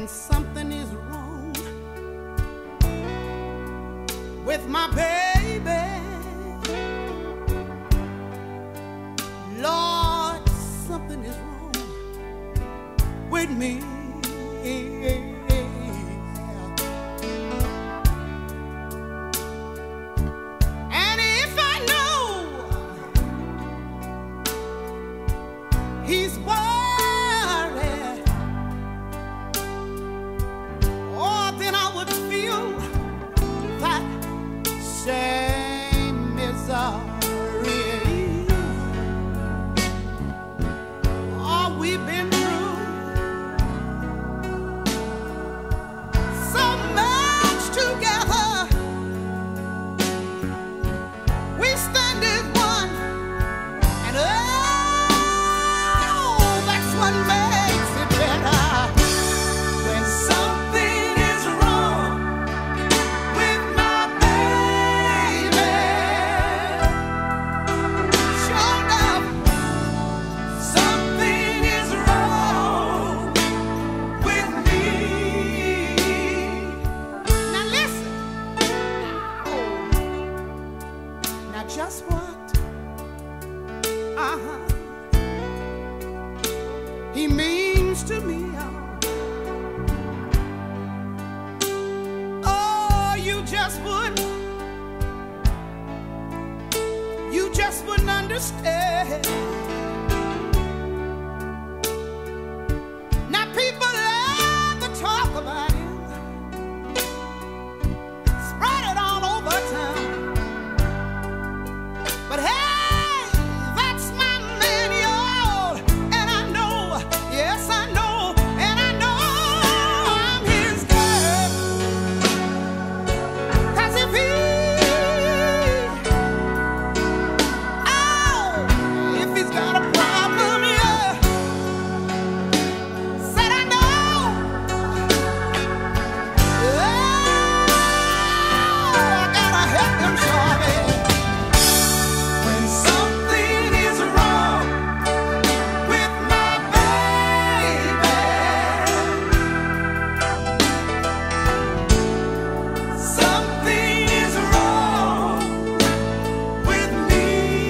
when something is wrong with my baby. Lord, something is wrong with me. And if I know he's worried, oh, then I would feel that same misery. Oh, we've been through so much together. We stand as one, and oh, that's what makes it better. When something is wrong with my baby, sure enough, something is wrong with me. Now listen, now just what he means to me. Oh, you just wouldn't understand. Now people love to talk about him, spread it all over town. But hey, that's my man, y'all. And I know, yes I know, and I know I'm his girl. 'Cause if he's got a problem, yeah, said I know, oh, I gotta help him, shorty. When something is wrong with my baby, something is wrong with me.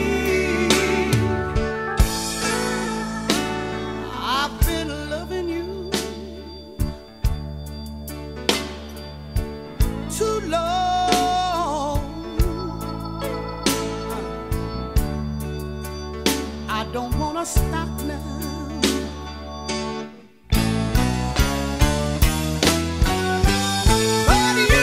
I've been loving you too long. I don't wanna stop now. But you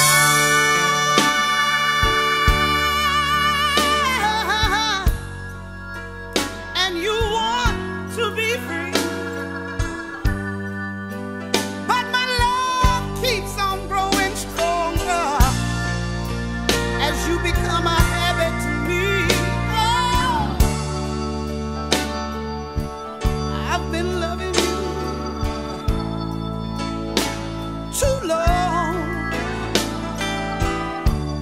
tired and you want to be free, but my love keeps on growing stronger as you become a habit to me. Oh, I've been loving you too long.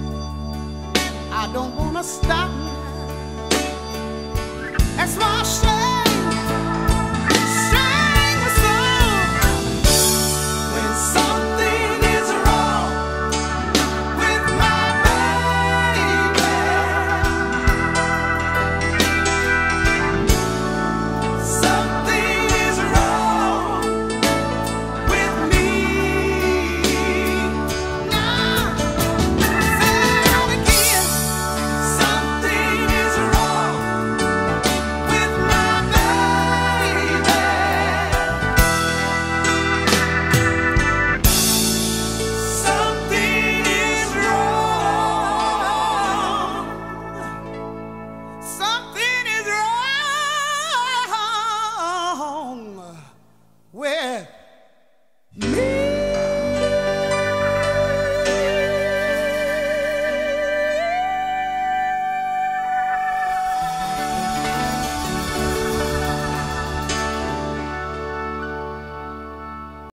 I don't wanna stop now. That's why I say